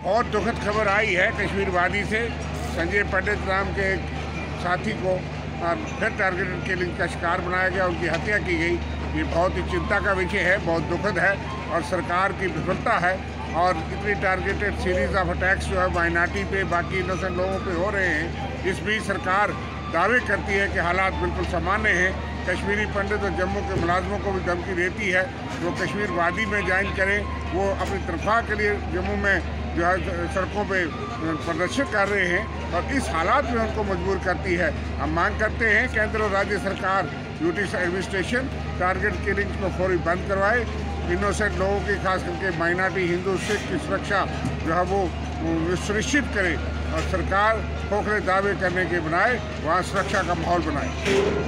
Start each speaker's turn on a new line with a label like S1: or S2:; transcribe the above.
S1: बहुत दुखद खबर आई है कश्मीर वादी से। संजय पंडित नाम के एक साथी को फिर टारगेटेड किलिंग का शिकार बनाया गया, उनकी हत्या की गई। ये बहुत ही चिंता का विषय है, बहुत दुखद है और सरकार की विफलता है। और इतनी टारगेटेड सीरीज ऑफ अटैक्स जो है माइनॉरिटी पे, बाकी इनोसेंट लोगों पे हो रहे हैं। इस बीच सरकार दावे करती है कि हालात बिल्कुल सामान्य हैं। कश्मीरी पंडित और जम्मू के मुलाजमों को भी धमकी देती है वो कश्मीर वादी में ज्वाइन करें। वो अपनी तनख्वाह के लिए जम्मू में जो है सड़कों पे प्रदर्शन कर रहे हैं और इस हालात में उनको मजबूर करती है। हम मांग करते हैं केंद्र और राज्य सरकार यूटी एडमिनिस्ट्रेशन टारगेट किलिंग्स को फौरी बंद करवाए। इनोसेंट लोगों की, खास करके माइनॉरिटी हिंदू सिख की सुरक्षा जो है वो सुनिश्चित करे और सरकार खोखले दावे करने के बनाए वहाँ सुरक्षा का माहौल बनाए।